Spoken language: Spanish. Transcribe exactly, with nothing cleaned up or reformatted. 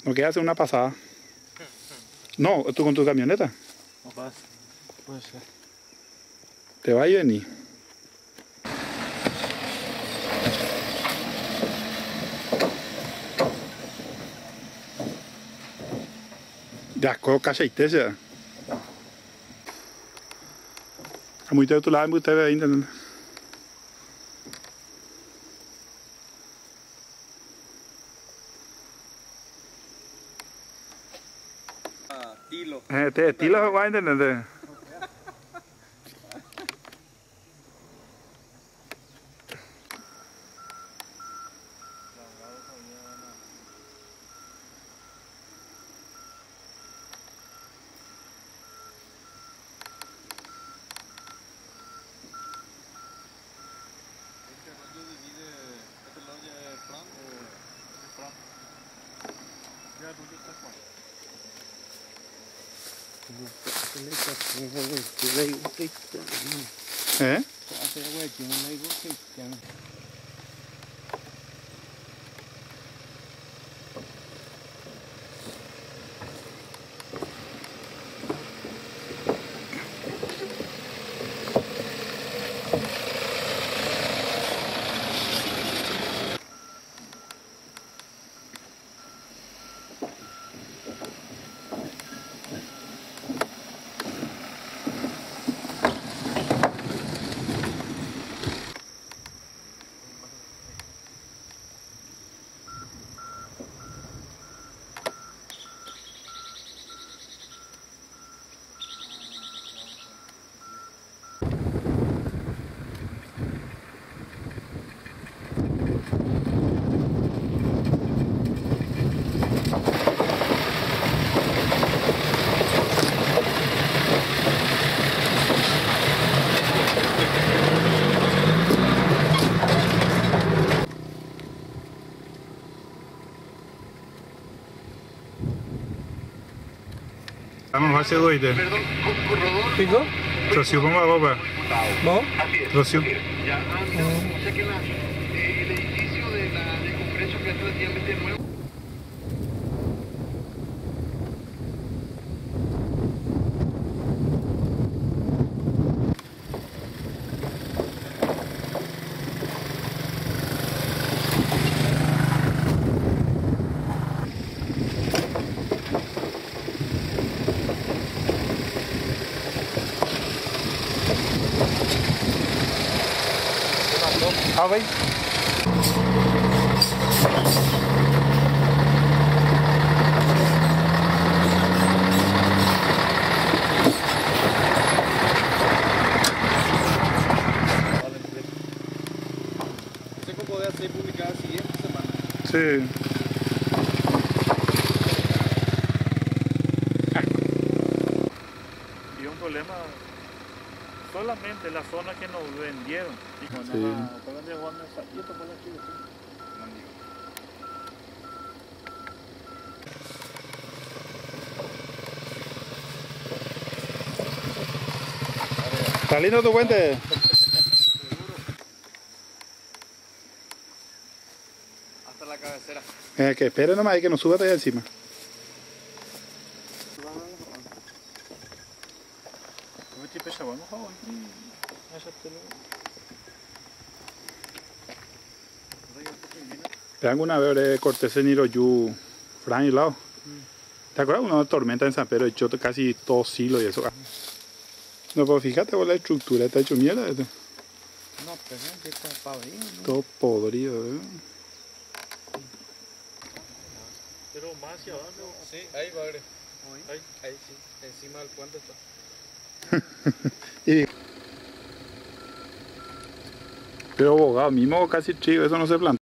No queda hacer una pasada. No, tú con tu camioneta. No pasa, puede ser. Te va y vení. Ya, coloca aceite. Muy de tu lado, muy de ahí. Tilo. Eh, te tilo va a entender. ¿Eh? Vamos a hacer hoy de. ¿Pico? Rocío, ¿cómo hago para? ¿No? Rocío. O sea que la, eh, el edificio de la de conferencia que es relativamente nuevo. Ah, ¿veis? ¿Usted cómo puede hacer publicada la siguiente semana? Sí. Y un problema solamente la zona que nos vendieron. Y cuando Sí. la llegó a mensajito por aquí, ¿Está lindo tu puente? Hasta la cabecera. Eh, que espere nomás y que nos suba de allá encima. Te hago una vez de Cortés en Iroyú, Fran y lado. ¿Te acuerdas? Una tormenta en San Pedro echó casi todo silo y eso. No, pues fíjate vos la estructura, está hecho mierda esto. No, pero es que está podrido, ¿no? Todo podrido, ¿eh? pero más hacia abajo. Sí, ahí va a ver. Ahí. Ahí sí, encima del puente está. Y... Pero abogado, mismo casi chico, eso no se planta.